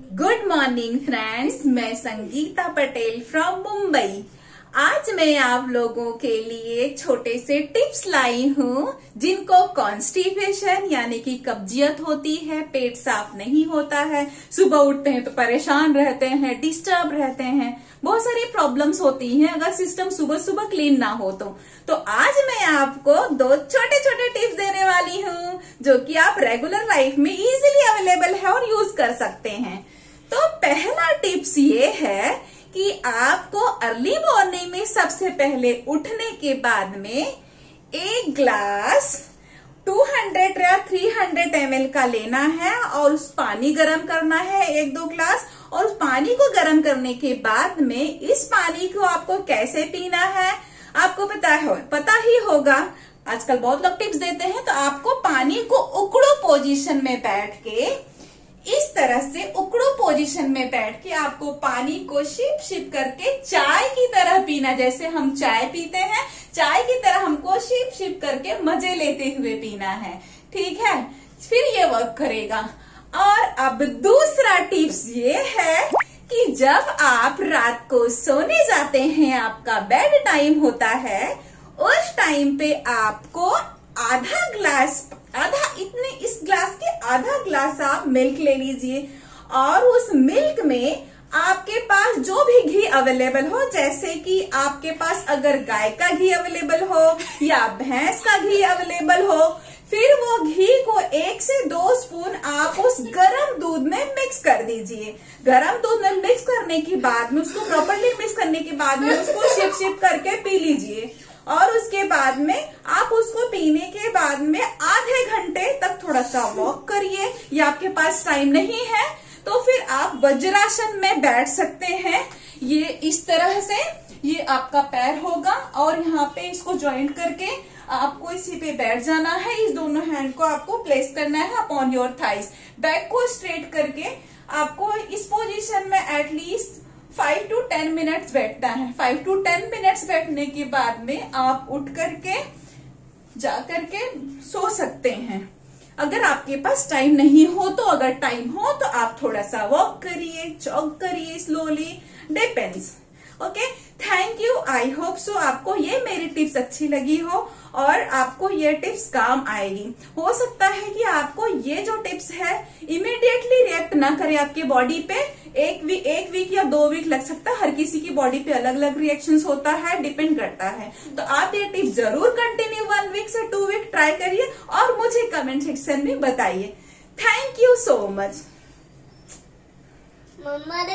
Good morning friends, मैं Sangeeta Patel from Mumbai. आज मैं आप लोगों के लिए छोटे से टिप्स लाई हूँ जिनको कॉन्स्टिपेशन यानी कि कब्जियत होती है, पेट साफ नहीं होता है, सुबह उठते हैं तो परेशान रहते हैं, डिस्टर्ब रहते हैं, बहुत सारी प्रॉब्लम्स होती हैं अगर सिस्टम सुबह सुबह क्लीन ना हो तो आज मैं आपको दो छोटे छोटे टिप्स देने वाली हूँ जो कि आप रेगुलर लाइफ में इजीली अवेलेबल है और यूज कर सकते हैं। तो पहला टिप्स ये है कि आपको अर्ली मॉर्निंग में सबसे पहले उठने के बाद में एक ग्लास 200 या 300 ml का लेना है और उस पानी गर्म करना है 1-2 ग्लास। और उस पानी को गर्म करने के बाद में इस पानी को आपको कैसे पीना है आपको पता ही होगा। आजकल बहुत लोग टिप्स देते हैं। तो आपको पानी को उकड़ो पोजीशन में बैठ के इस तरह से उकड़ो पोजीशन में बैठ के आपको पानी को शिप करके चाय की तरह पीना। जैसे हम चाय पीते हैं, चाय की तरह हमको शिप करके मजे लेते हुए पीना है, ठीक है। फिर ये वर्क करेगा। और अब दूसरा टिप्स ये है कि जब आप रात को सोने जाते हैं, आपका बेड टाइम होता है, उस टाइम पे आपको इस ग्लास के आधा ग्लास आप मिल्क ले लीजिए और उस मिल्क में आपके पास जो भी घी अवेलेबल हो, जैसे कि आपके पास अगर गाय का घी अवेलेबल हो या भैंस का घी अवेलेबल हो, फिर वो घी को 1 से 2 स्पून आप उस गर्म दूध में मिक्स कर दीजिए। गर्म दूध में मिक्स करने के बाद में उसको प्रॉपरली मिक्स करने के बाद में उसको शिप करके पी लीजिए। और उसके बाद में आप उसको पीने के बाद में आधे घंटे तक थोड़ा सा वॉक करिए, या आपके पास टाइम नहीं है तो फिर आप वज्रासन में बैठ सकते हैं। ये इस तरह से ये आपका पैर होगा और यहाँ पे इसको ज्वाइंट करके आपको इसी पे बैठ जाना है। इस दोनों हैंड को आपको प्लेस करना है अपॉन योर थाइस। बैक को स्ट्रेट करके आपको इस पोजीशन में एटलीस्ट 5 to 10 मिनट्स बैठना है। 5 to 10 मिनट्स बैठने के बाद में आप उठ करके जा करके सो सकते हैं अगर आपके पास टाइम नहीं हो तो। अगर टाइम हो तो आप थोड़ा सा वॉक करिए, जॉग करिए slowly, depends. Okay, thank you. I hope so आपको ये मेरी टिप्स अच्छी लगी हो और आपको ये टिप्स काम आएगी। हो सकता है कि आपको ये जो टिप्स है इमीडिएटली रिएक्ट ना करे आपके बॉडी पे। एक वीक या 2 वीक लग सकता है। हर किसी की बॉडी पे अलग अलग रिएक्शंस होता है, डिपेंड करता है। तो आप ये टिप्स जरूर कंटिन्यू 1 वीक से 2 वीक ट्राई करिए और मुझे कमेंट सेक्शन में बताइए। Thank you so much.